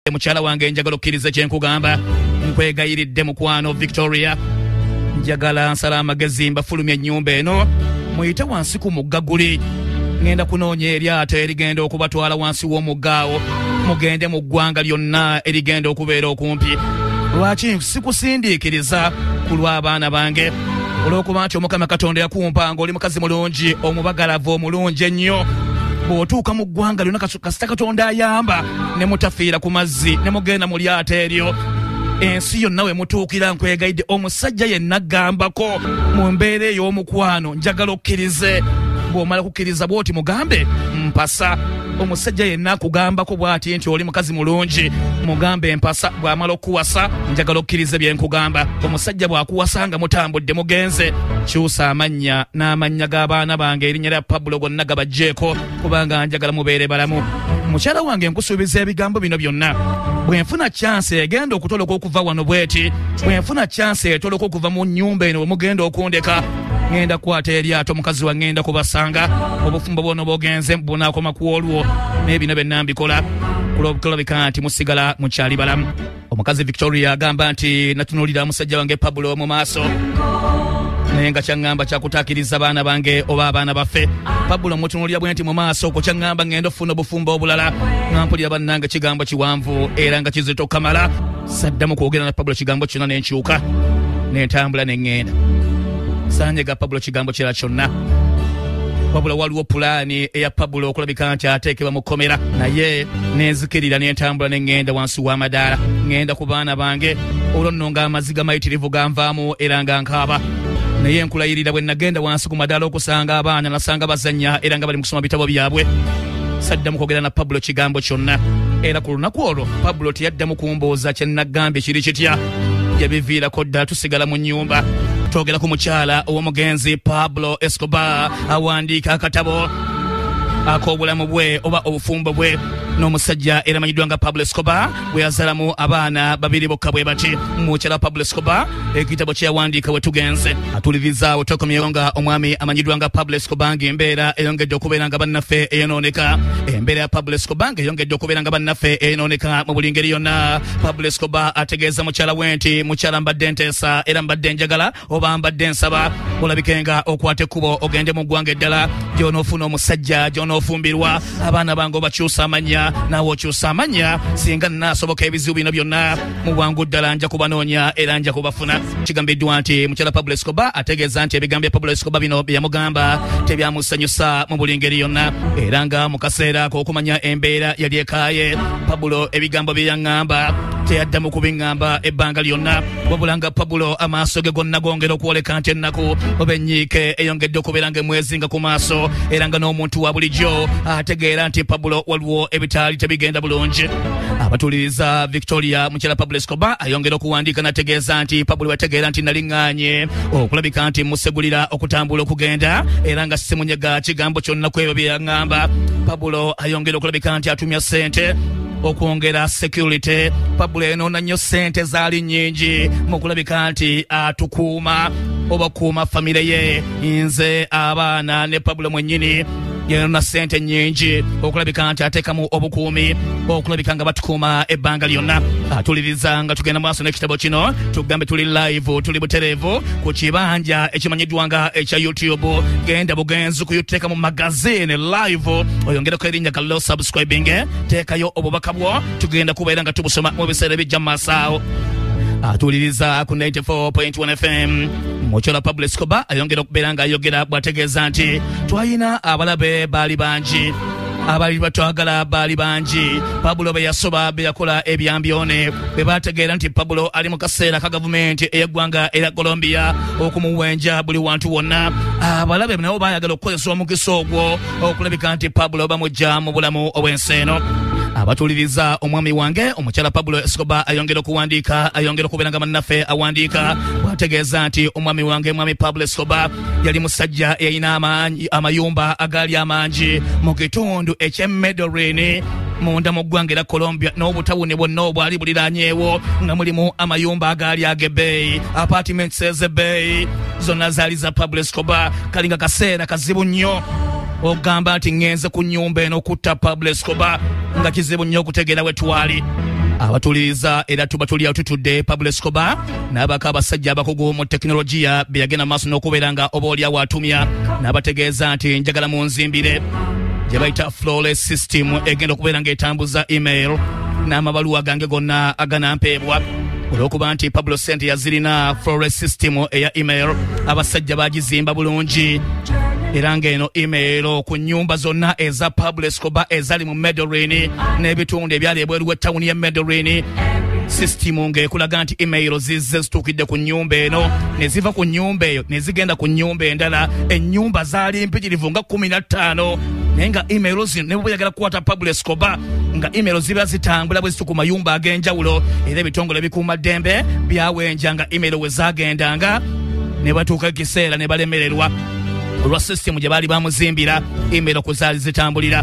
mukyala wange njagala okkiriza kye nkugamba nkwegayiridde mukwano Victoria njagala nsala amagezi mbafulumya ennyumba eno muyite wansi ku mugga guli ngenda kunoonya eryato erigenda okubatwala wansi w'omuggaawo mugende mu ggwanga lyonna erigenda okubeera okumpi lwaki sikusindiikiriza ku lw'abaana bange olw'okuba nti Omukama Katonda yakumpa ng'oli mukazi mulungi omubagalavu omulungi ennyo bw'otuuka mu ggwanga lyonna kasita Katonda ayamba ne mutafiira ku mazzi ne mugenda mu lyato eryo ensi yonna we mutuukira nkwegayidde omusajja yenna aggambako mu mbeera ey'omukwano njagala okkirize bw'omala kukkiriza bw'oti mugambe mpasa omusajja yenna akugambako bw'ati nti oli mukazi mulungi mugambe mpasa bw'amala okuwasa njagala okkirize bye nkugamba omusajja bw'akuwasa nga mutambudde mugenze kyusa amannya n'amannya g'abaana bange erinnya lya Pablo gonna gabajjeeko kubanga njagala mubeere balamu mukyala wange nkusuubiza ebigambo bino byonna bwenfuna chance egenda okutoloka okuva wano bweti bwenfuna chance etoloka okuva mu nnyumba eno wemugenda okundeka ngenda kwata eryato mukazi wa ngenda kubasanga obufumbo bwono bwogenze bunaakoma ku olwo n'ebino byonna mbikola kulabika nti musigala mukyali balamu omukazi Victoria agamba nti natunuulira musajja wange Pablo mu maaso naye nga kyaŋŋamba kyakutaakiriza abaana bange oba abaana baffe Pablo mutunuulira bwe nti mu maaso okwo kyaŋŋamba ngenda ofuna obufumbo obulala nga mpulira bannange kigambo kiwanvu era nga kizito kamala saddamu kwogera na Pablo kigambo kyonna nenkyuka nentambula neŋŋenda sanjega Pablo kigambo kirala kyonna wabula waliwo pulaani eya Pablo okulabika nti ateekebwa mu kkomera naye nenzikirira nentambula neŋŋenda wansi w'amadaala ŋŋenda ku baana bange olwo nno nga amaziga mayitirivu ganvaamu era nga nkaaba naye nkulayirira bwe nagenda wansi ku madaala okusanga abaana nasanga bazannya era nga bali mu kusoma bitabo byabwe saddamu kwogera na Pablo kigambo kyonna era ku lunaku olwo Pablo teyaddamu kumbuuza kye nagambye kiri kitya yabiviirako ddala tusigala mu nnyumba twogera ku mukyala ow'omugenzi Pablo Escobar awandiika akatabo ak'obulamu bwe oba obufumbo bwe n'omusajja era amanyiddwa nga Pablo Escobar bwe yazaalamu abaana babiri bokka bwe bati mukyala Pablo Escobar ekitabo kye yawandiika we tugenze atulirizaawo tokomyewo nga omwami amanyiddwa nga Pablo Escobar ng'embeera eyongedde okubeera nga bannaffe eyonooneka embeera ya Pablo Escobar ng'eyongedde okubeera nga bannaffe eyonooneka mu buli ngeri yonna Pablo Escobar ategeeza mukyala we nti mukyala mbadde nteesa era mbadde njagala oba mbadde nsaba olabike nga okwata ekkubo ogende mu ggwanga eddala gy'onoofuna omusajja gy'onoofumbirwa abaana bange obakyusa amannya naawe okyusa amannya singa naasoboka ebizibu bino byonna mu bwangu ddala nja kubanoonya era nja kubafuna kigambiddwa nti mukyala Pablo Escobar ategeeza nti ebigambo bya Pablo Escobar bino byamugamba tebyamusanyusa mu buli ngeri yonna era nga mu kaseera k'okumanya embeera yali ekaaye Pablo ebigambo bye yaŋŋamba teyaddamu kubiŋŋamba ebbanga lyonna wabula nga Pablo amaaso ge gonna gongera okwoleka nti ennaku oba enyiike eyongedde okubeera nga emwezinga ku maaso era nga n'omuntu wa bulijjo ategeera nti Pablo waliwo ebitaali tebigenda bulungi abatuliriza Victoria mukyala Pablo Escobar ayongera okuwandiika nategeeza nti Pablo yategeera nti naliŋŋaanye okulabika nti musegulira okutambula okugenda era nga simunyega kigambo kyonna ku ebyo bye yaŋŋamba Pablo ayongera okulabika nti atumya ssente okwongera security Pablo enoona nnyo ssente zaali nnyingi mu kulabika nti atukuuma oba kuuma famire ye nze abaana ne Pablo mwennyini yenoona ssente nnyingi okulabika nti ateekamu obukuumi okulabika nga batukuuma ebbanga lyonna atuliriza nga tugenda maaso n'ekitabo kino tugambe tuli live tuli butereevu ku kibanja ekimanyiddwa nga ekya YouTube genda bugenzi kuyuteeka mu magazine live oyongereko erinnya kallo subscribing teekayo obubaka bwo tugenda kubeera nga tubusoma mu biseera bijja mu maaso awo atuliriza ku 94.1 FM mukyala Pablo Escobar ayongera okubeera nga ayogera bw'ategeeza nti twalina abalabe baali bangi abali batwagala baali bangi Pablo be yasoba be yakola ebyambyone be bategeera nti Pablo ali mu kaseera ka gavumenti ey'eggwanga erya Colombia okumuwenja buli wantu wonna abalabe nabo baayagala okukozesa omukisa ogwo okulabika nti Pablo bamujja mu bulamu obw'ensi eno abatuliriza omwami wange omukyala Pablo Escobar ayongera okuwandiika ayongera okubeera nga bannaffe awandiika bw'ategeeza nti omwami wange mwami Pablo Escobar yali musajja eyalina amayumba agaali amangi mu kitundu eky'Medellin munda mu ggwanga erya Colombia n'obutawuni bwonna obwali buliraanyeewo nga mulimu amayumba agaali ag'ebbeeyi apartments ez'ebbeeyi zonna zaali za Pablo Escobar kalinga kaseera kazibu nnyo ogamba nti ngenze ku nnyumba eno kutta Pablo Escobar nga kizibu nnyo okutegeera we twali abatuliriza era tubatulira tutudde Pablo Escobar n'abaka abasajja abakugu mu tekinologiya beyagenda maaso n'okubeera nga oba oli awo atumya n'abategeeza nti njagala munzimbire gye bayita flawless system egenda okubeera ng'etambuza email n'amabaluwa gange gonna aganampeebwa olw'okuba nti Pablo Sente yazirina flawless system eya email abasajja bagizimba bulungi era ng'eno email ku nnyumba zonna eza Pablo Escobar ezali mu Medellin n'ebitundu ebyali ebweru w'ettawuni ya Medellin system ng'ekulaga nti email zizze zituukidde ku nnyumba eno ne ziva ku nnyumba eyo ne zigenda ku nnyumba endala ennyumba zaali mpitirivu nga 15 naye nga email zino ne bweyagala kukwata Pablo Escobar nga email ziba zitambula bwe zitu ku mayumba ag'enjawulo era ebitongole bikuuma ddembe byawenja nga email we zaagendanga ne batuuka ekiseera ne balemererwa olwa system gye baali bamuzimbira email ku zaali zitambulira.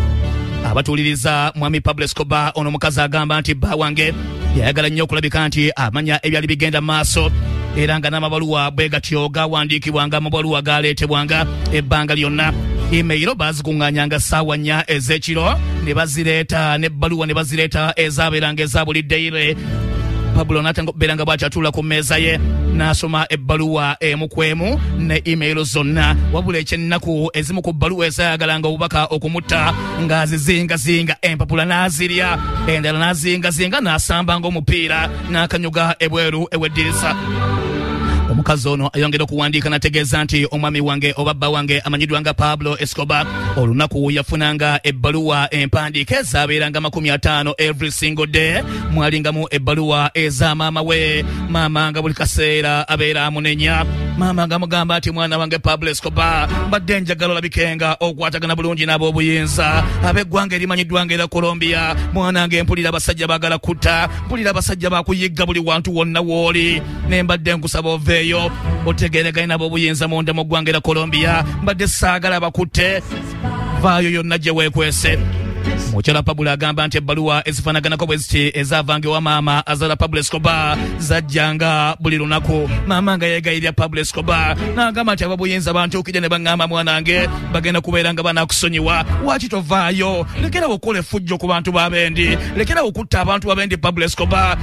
Abatuliriza mwami Pablo Escobar ono mukazi agamba nti bba wange yayagala nnyo okulabika nti amanya ebyali bigenda maaso era nga n'amabaluwa bwe gatyo gawandiikibwanga amabaluwa galeetebwanga ebbanga lyonna. Email bazikuŋŋaanyanga ssaawa 4 ez'ekiro ne bazireeta n'ebbaluwa ne bazireeta ezaabeeranga eza buli ddeyire. Pablo n'atanga okubeera nga bw'akyatuula ku mmeeza ye n'asoma ebbaluwa emu ku emu ne email zonna wabula ekyennaku ezimu ku bbaluwa ezaayagalanga obubaka okumutta ng'azizingazinga empapula n'azirya endala n'azingazinga n'asambanga omupiira n'akanyuga ebweru ew'eddirisa. Omukazi ono ayongera okuwandiika n'ategeeza nti omwami wange oba bba wange amanyiddwa nga Pablo Escobar olunaku yafunanga ebbaluwa empandiike ezaabeeranga 50 every single day mwalingamu ebbaluwa eza maama we. Maama nga buli kaseera abeera amunenya. Maama nga mugamba nti mwana wange Pablo Escobar mbadde njagala olabikenga okwatagana bulungi n'ab'obuyinza ab'eggwanga erimanyiddwa nga era Colombia. Mwanange mpulira abasajja baagala kutta, mpulira abasajja baakuyigga buli wantu wonna w'oli ne mbadde nkusaba oveeyo otegereganye n'ab'obuyinza munda mu ggwanga era Colombia. Mbadde saagala bakutte, vaayo yonna gye weekwese. Mukyala Pablo agamba nti ebbaluwa ezifanaganako bwe ziti ezaavanga ewa maama azaala Pablo Escobar zajjanga buli lunaku. Maama nga yeegayirira Pablo Escobar n'agamba nti ab'obuyinza bantuukidde ne baŋŋamba mwanange bagenda kubeera nga banaakusonyiwa, waaki tovaayo, lekera okukola effujjo ku bantu b'abendi, lekera okutta abantu b'abendi Pablo Escobar.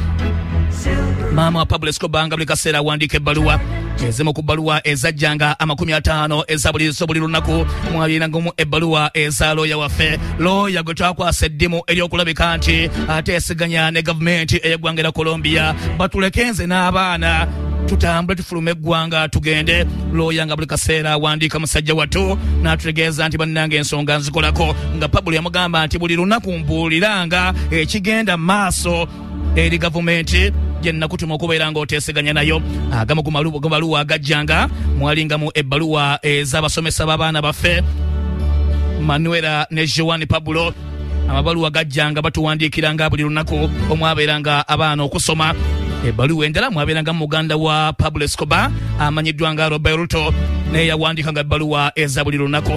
Maama wa Pablo Escobar nga buli kaseera awandiika ebbaluwa ezimu ku bbaluwa ezajjanga 50 eza buli lunaku mwalinangamu ebbaluwa eza looya waffe, looya gwe twakwasa eddimu eryokulabika nti ateesiganya ne gavumenti ey'eggwanga era Colombia batulekenze n'abaana tutambule tufulume eggwanga tugende. Looya nga buli kaseera awandiika musajja wattu n'atutegeeza nti bannange ensonga nzikolako, nga Pablo yamugamba nti buli lunaku mbuuliranga ekigenda maaso eri gavumenti gye nnakutuma okubeera ng'oteeseganya nayo. Agamu ku mabaluwa agajjanga mwalingamu ebbaluwa ez'abasomesa b'abaana baffe Manuela ne Joan Pablo. Amabaluwa gajjanga batuwandiikiranga buli lunaku omwabeeranga abaana okusoma. Ebbaluwa endala mwabeeranga muganda wa Pablo Escobar amanyiddwa nga Roberto naye yawandiikanga ebbaluwa eza buli lunaku.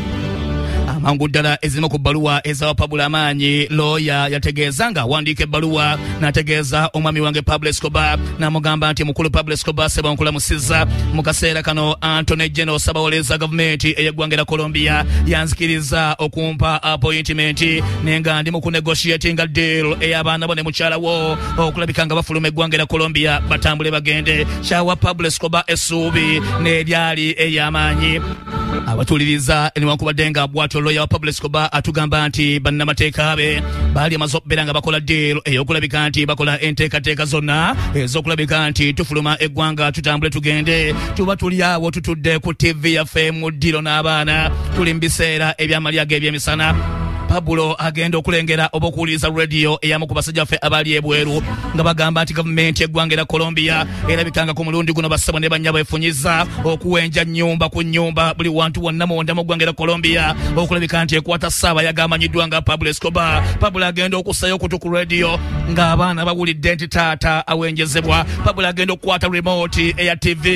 Amangu ddala ezimu ku bbaluwa ezawa Pablo amaanyi, looya yategeeza nga awandiika ebbaluwa n'ategeeza omwami wange Pablo Escobar n'amugamba nti mukulu Pablo Escobar seba nkulamusizza mu kaseera kano Anthony General Ssabawoleza gavumenti ey'eggwanga era Colombia yanzikiriza okumpa appointment nenga ndi mu kunegotiatinga deal ey'abaana bo ne mukyala wo okulabika nga bafuluma eggwanga era Colombia batambule bagende. Kyawa Pablo Escobar essuubi n'eryali ey'amaanyi. Abatuliriza newankubadde nga bw'atyo looya wa Pablo Escobar atugamba nti bannamateeka be baali amaze okubeera nga bakola deal ey'okulabika nti bakola enteekateeka zonna ez'okulabika nti tufuluma eggwanga tutambule tugende. Tuba tuli awo tutudde ku TV yaffe mu ddiro n'abaana tuli mu biseera eby'amalyaga eby'emisana. Pablo agenda okulengera oba okuwuliriza radio eyamu ku basajja baffe abaali ebweru nga bagamba nti gavumenti eggwanga era Colombia erabikanga ku mulundi guno bassebo ne bannya beefunyizza okuwenja nnyumba ku nnyumba buli wantu wonna munda mu ggwanga era Colombia okulabika nti ekwata Ssabayaga amanyiddwa nga Pablo Escobar. Pablo agenda okussayo okutu ku radio ng'abaana bawulidde nti taata awenjezebwa. Pablo agenda okukwata remote eya TV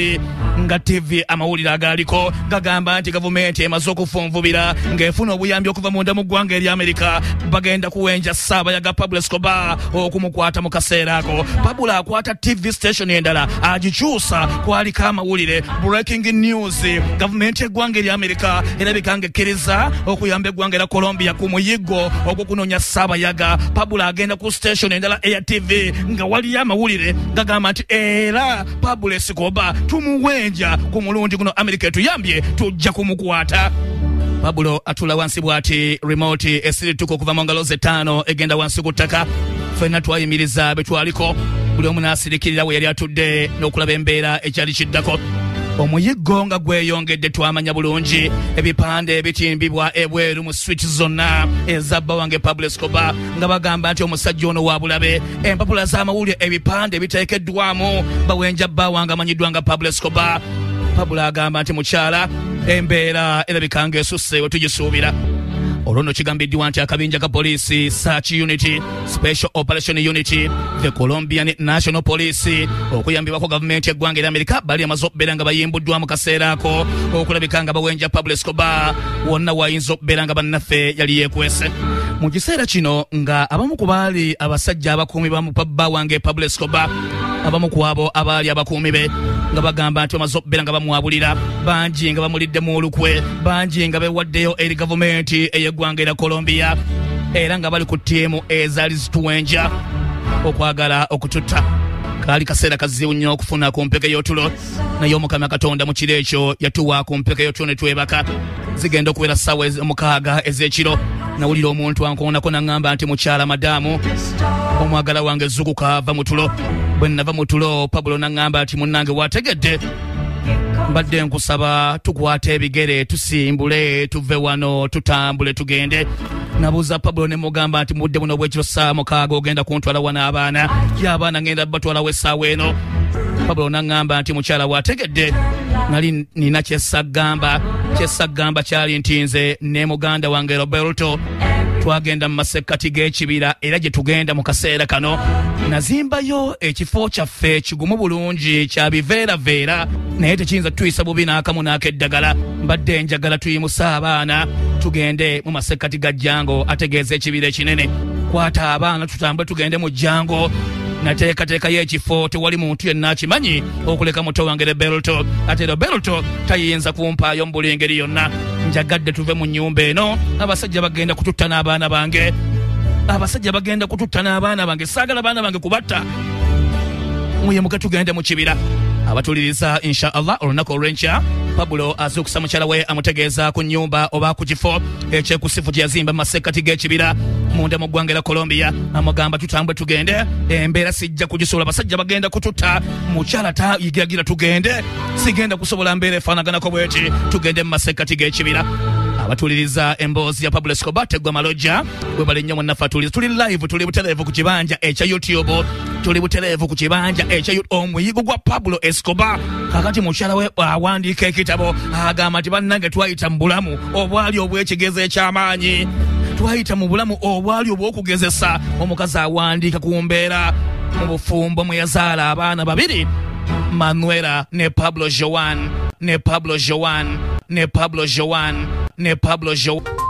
nga TV amawulire agaliko gagamba nti gavumenti emaze okufunvubira ng'efuna obuyambi okuva munda mu ggwanga eri Amerika bagenda kuwenja Ssabayaga Pablo Escobar okumukwata mu kaseera ako. Pablo akwata TV station endala agikyusa kwaliko amawulire breaking news. Gavumenti eggwanga eri Amerika erabika ng'ekkiriza okuyamba eggwanga era Colombia ku muyiggo ogw'okunoonya Ssabayaga. Pablo agenda ku station endala eya TV nga waliyo amawulire gagamba nti era Pablo Escobar tumuwenja ku mulundi guno Amerika etuyambye tujja kumukwata. Pablo atula wansi bwati remote esirituko kuva mu ngalo ze 5 egenda wansi ku ttaka. Ffenna twayimiriza betwaliko buli omu n'asirikirira we yali atudde n'okulaba embeera ekyali kiddako. Omuyiggo nga gweyongedde twamanya bulungi ebipande ebitimbibwa ebweru mu switch zonna ezabba wange Pablo Escobar nga bagamba nti omusajja ono wa bulabe. Empapula z'amawulire ebipande biteekeddwamu bawenja bba wange amanyiddwa nga Pablo Escobar. Pablo agamba nti mukyala embeera erabika ng'esusse we tugisuubira. Olwo kigambiddwa nti akabinja ka poliisi Search Unity, Special Operation Unity, the Colombian National Police okuyambibwako gavumenti eggwanga erya Amerika bali amaze okubeera nga bayimbuddwa mu kaseera ako okulabika nga bawenja Pablo Escobar. Wonna wayinza okubeera nga bannaffe yali yeekwese mu kiseera kino nga abamu ku baali abasajja abakuumi bamupabba wange Pablo Escobar, abamu ku abo abaali abakuumi be nga bagamba nti bamaze okubeera nga bamuwabulira, bangi nga bamulidde mu olukwe, bangi nga beewaddeyo eri gavumenti ey'eggwanga erya Colombia era nga bali ku ttiimu ezaali zituwenja okwagala okututta. Kaali kaseera kazibu nnyo okufuna ku mpeke y'otulo, naye Omukama Katonda mu kiro ekyo yatuwa ku mpeke y'otulo ne twebaka. Zigenda okubeera ssaawa 6 ez'ekiro. Nawulira omuntu ankoonako n'aŋŋamba nti mukyala madaamu omwagala wange zukuka ava mu tulo. Bwe nava mu tulo Pablo n'aŋŋamba nti munnange wategedde mbadde nkusaba tukwate ebigere tusimbule tuve wano tutambule tugende. Nabuuza Pablo ne mugamba nti mudde buno bw'ekiro 6 ogenda kuntwala wana abaana y'abaana ngenda batwalawo essaawa eno. Pablo n'aŋŋamba nti mukyala wategedde nali nina kyessaggamba kyali nti nze ne muganda wange Roberto twagenda mu masekkati g'ekibira era gye tugenda mu kaseera kano nazimbayo ekifo kyaffe kigumu bulungi kya biveeraveera naye tekiyinza tuyisa bubi n'akamu n'akeddagala. Mbadde njagala tuyimusa abaana tugende mu masekkati ga Jjango ategeeza ekibira ekinene. Kwata abaana tutambule tugende mu Jjango. Nateekateekayo ekifo tewali muntu yenna akimanyi okuleka muto wange Roberto. Ate Roberto tayinza kumpaayo mu buli ngeri yonna. Njagadde tuve mu nnyumba eno. Abasajja bagenda kututta n'abaana bange. Saagala baana bange kubatta. Muyemuke tugende mu kibira. Abatuliriza inshallah olunaku olw'enkya Pablo azukusa mukyala we amutegeeza ku nnyumba oba ku kifo ekyekusifu gye yazimba mu masekkati g'ekibira munda mu ggwanga erya Colombia. Amugamba tutambwe tugende, embeera sijja kugisobola, abasajja bagenda kututta. Mukyala tayigiragira tugende, sigenda kusobola mbeera efaanaganako bweti, tugende mu masekkati g'ekibira. Abatuliriza emboozi ya Pablo Escobar teggwa malojja bwe bali nnyo munnaffe atuliriza. Tuli live, tuli butereevu ku kibanja ekya YouTube, omuyiggo gwa Pablo Escobar. Kakati mukyala we awandiika ekitabo agamba nti bannange twayita mu bulamu obwali obw'ekigeze eky'amaanyi, twayita mu bulamu obwali obw'okugezesa. Omukazi awandiika ku mbeera mu bufumbo mwe yazaala abaana 2, Manuela ne Pablo Joan.